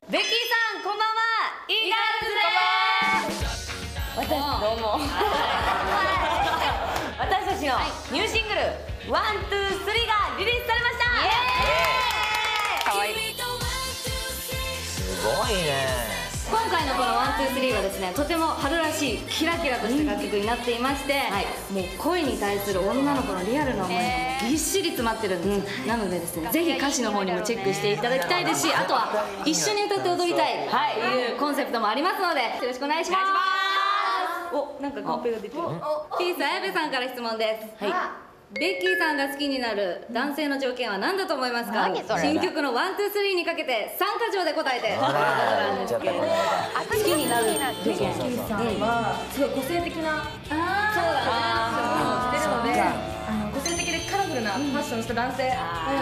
ベッキーさんこんばんは、イーガールズです。どうも私たちのニューシングル「ワン、ツー、スリー」がリリースされました。かわいい。 すごいね。 今回のこの「ワン、ツー、スリー」はですね、とても春らしいキラキラとした楽曲になっていまして、もう恋に対する女の子のリアルな思いがぎっしり詰まってるんです。なのでですね、ぜひ歌詞の方にもチェックしていただきたいですし、あとは一緒に歌って踊りたいというコンセプトもありますので、よろしくお願いします。お、なんかカンペが出てる。ピース綾部さんから質問です。ベッキーさんが好きになる男性の条件は何だと思いますか？新曲のワン、ツー、スリーにかけて3か条で答えて。好きになるベッキーさんはすごい個性的なそうだねしてるので、個性的でカラフルなファッションした男性。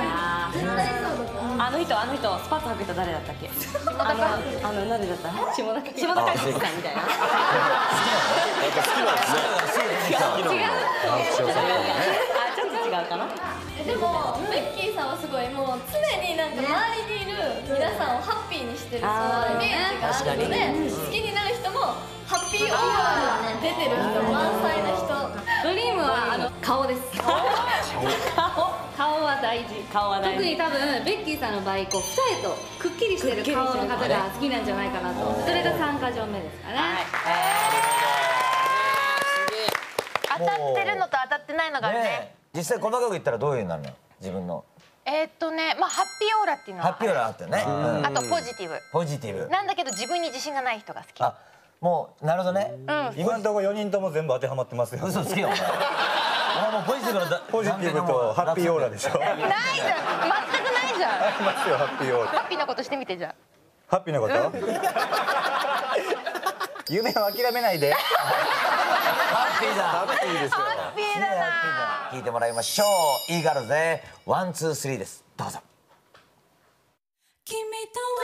あの人スパッツ履く人誰だったっけ？誰だった？下田景樹さんみたいな。ちょっと違うかな。 でもベッキーさんはすごいもう常になんか周りにいる皆さんをハッピーにしてるイメージがあるので、好きになる人もハッピーオーラが出てる人、満載な人。 ドリームは顔です。顔は大事。特に多分ベッキーさんの場合、こう二重とくっきりしてる顔の方が好きなんじゃないかなと。それが3か条目ですかね。 当たってるのと当たってないのがね。 実際細かく言ったらどういうのなの？自分の。 まあハッピーオーラっていうのはハッピーオーラあったよね。 あとポジティブ。 ポジティブ。 なんだけど自分に自信がない人が好き。 あ、もうなるほどね。 今のところ4人とも全部当てはまってますよ。 嘘つけよ。お前もうポジティブのポジティブとハッピーオーラでしょ。 ないじゃん。全くないじゃん。 ありますよハッピーオーラ。 ハッピーなことしてみてじゃあ。 ハッピーなこと？夢を諦めないで。 ハッピーだ。 ハッピーですよ。 ハッピーだな。 聞いてもらいましょう。イーガールズでワン、ツー、スリーです。どうぞ。 君と